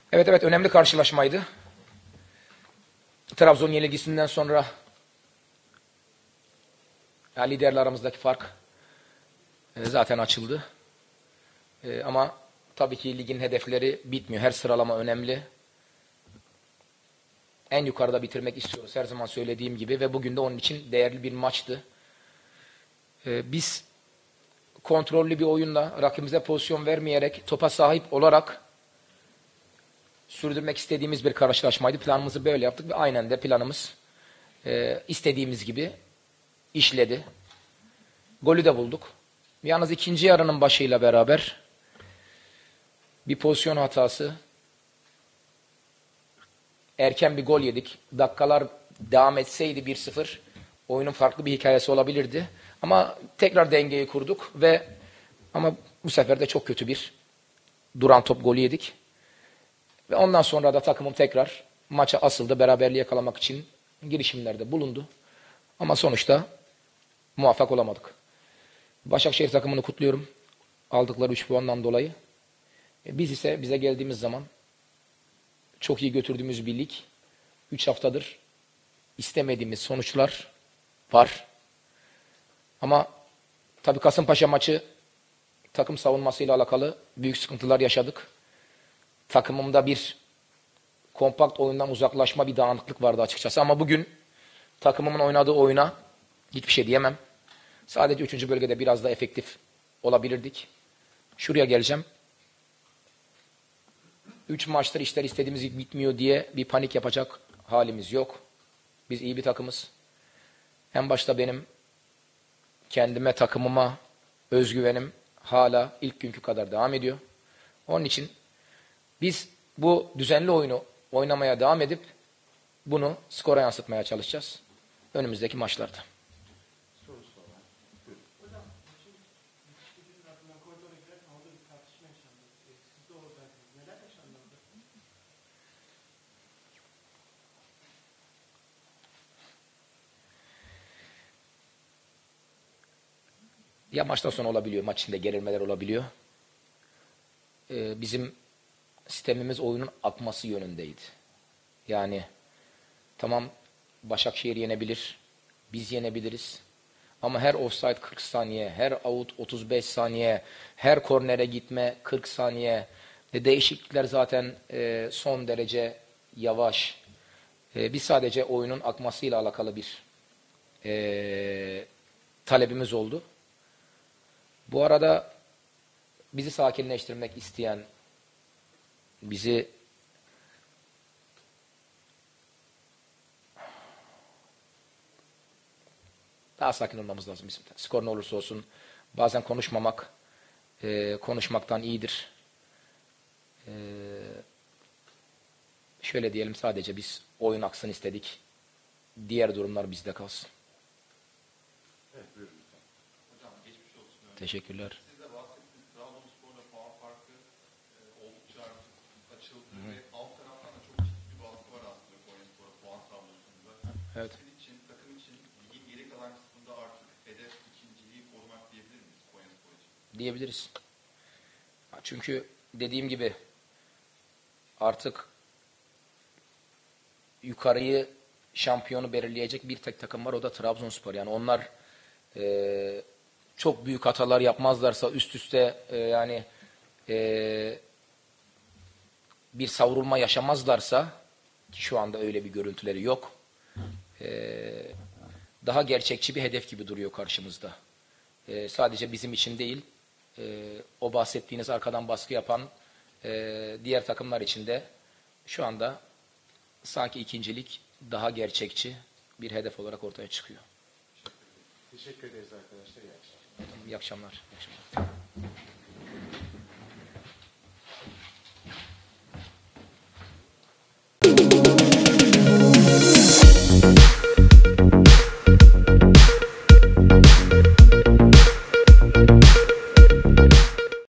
Evet, önemli karşılaşmaydı. Trabzon yenilgisinden sonra liderle aramızdaki fark zaten açıldı. Ama tabii ki ligin hedefleri bitmiyor. Her sıralama önemli. En yukarıda bitirmek istiyoruz her zaman söylediğim gibi ve bugün de onun için değerli bir maçtı. Biz kontrollü bir oyunla rakibimize pozisyon vermeyerek topa sahip olarak sürdürmek istediğimiz bir karşılaşmaydı. Planımızı böyle yaptık ve aynen de planımız istediğimiz gibi işledi. Golü de bulduk. Yalnız ikinci yarının başıyla beraber bir pozisyon hatası, erken bir gol yedik. Dakikalar devam etseydi 1-0 oyunun farklı bir hikayesi olabilirdi. Ama tekrar dengeyi kurduk ama bu sefer de çok kötü bir duran top golü yedik. Ve ondan sonra da takımım tekrar maça asıldı. Beraberliği yakalamak için girişimlerde bulundu. Ama sonuçta muvaffak olamadık. Başakşehir takımını kutluyorum. Aldıkları 3 puandan dolayı. Biz ise bize geldiğimiz zaman çok iyi götürdüğümüz bir lig. 3 haftadır istemediğimiz sonuçlar var. Ama tabii Kasımpaşa maçı takım savunmasıyla alakalı büyük sıkıntılar yaşadık. Takımımda bir kompakt oyundan uzaklaşma, bir dağınıklık vardı açıkçası. Ama bugün takımımın oynadığı oyuna hiçbir şey diyemem. Sadece 3. bölgede biraz daha efektif olabilirdik. Şuraya geleceğim. 3 maçtır işler istediğimiz gibi bitmiyor diye bir panik yapacak halimiz yok. Biz iyi bir takımız. En başta benim kendime, takımıma özgüvenim hala ilk günkü kadar devam ediyor. Onun için biz bu düzenli oyunu oynamaya devam edip bunu skora yansıtmaya çalışacağız önümüzdeki maçlarda. Ya maçtan sonra olabiliyor, maç içinde gerilmeler olabiliyor. Bizim sistemimiz oyunun akması yönündeydi. Yani tamam Başakşehir yenebilir, biz yenebiliriz. Ama her offside 40 saniye, her out 35 saniye, her kornere gitme 40 saniye. Değişiklikler zaten son derece yavaş. Biz sadece oyunun akmasıyla alakalı bir talebimiz oldu. Bu arada bizi sakinleştirmek isteyen, bizi daha sakin olmamız lazım bizim de. Skor ne olursa olsun bazen konuşmamak konuşmaktan iyidir. Şöyle diyelim, sadece biz oyun aksın istedik. Diğer durumlar bizde kalsın. Evet, buyurun. Hocam geçmiş olsun. Teşekkürler. Siz de bahsettiniz. Trabzonspor'da puan farkı oldukça açıldı ve alt taraftan da çok ciddi bir baskı var aslında Konyaspor'a puan tablosunda. Evet. Sizin için, takım için ligin geri kalan kısmında artık hedef ikinciliği korumak diyebilir miyiz Konyaspor için? Diyebiliriz. Çünkü dediğim gibi artık yukarıyı, şampiyonu belirleyecek bir tek takım var, o da Trabzonspor. Yani onlar çok büyük hatalar yapmazlarsa, üst üste bir savrulma yaşamazlarsa, ki şu anda öyle bir görüntüleri yok, daha gerçekçi bir hedef gibi duruyor karşımızda. Sadece bizim için değil, o bahsettiğiniz arkadan baskı yapan diğer takımlar için de şu anda sanki ikincilik daha gerçekçi bir hedef olarak ortaya çıkıyor. Teşekkür ederiz arkadaşlar. İyi akşamlar. İyi akşamlar. İyi akşamlar.